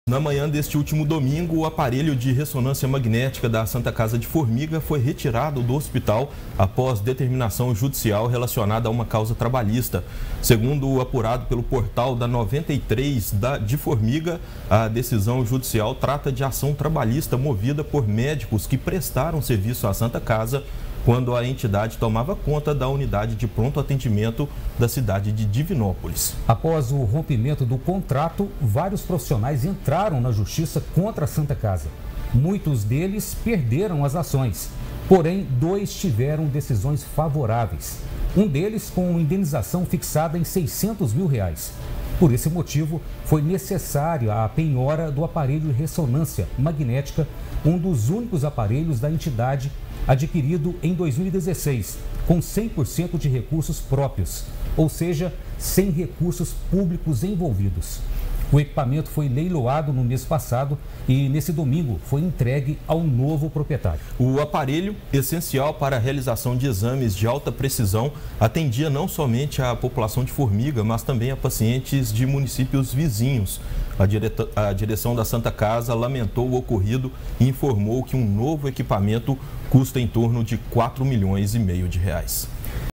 Na manhã deste último domingo, o aparelho de ressonância magnética da Santa Casa de Formiga foi retirado do hospital após determinação judicial relacionada a uma causa trabalhista. Segundo o apurado pelo portal da 93 de Formiga, a decisão judicial trata de ação trabalhista movida por médicos que prestaram serviço à Santa Casa quando a entidade tomava conta da unidade de pronto atendimento da cidade de Divinópolis. Após o rompimento do contrato, vários profissionais entraram na justiça contra a Santa Casa. Muitos deles perderam as ações, porém 2 tiveram decisões favoráveis. Um deles com indenização fixada em R$600 mil. Por esse motivo, foi necessária a penhora do aparelho de ressonância magnética, um dos únicos aparelhos da entidade adquirido em 2016, com 100% de recursos próprios, ou seja, sem recursos públicos envolvidos. O equipamento foi leiloado no mês passado e, nesse domingo, foi entregue ao novo proprietário. O aparelho, essencial para a realização de exames de alta precisão, atendia não somente a população de Formiga, mas também a pacientes de municípios vizinhos. A direção da Santa Casa lamentou o ocorrido e informou que um novo equipamento custa em torno de R$4,5 milhões.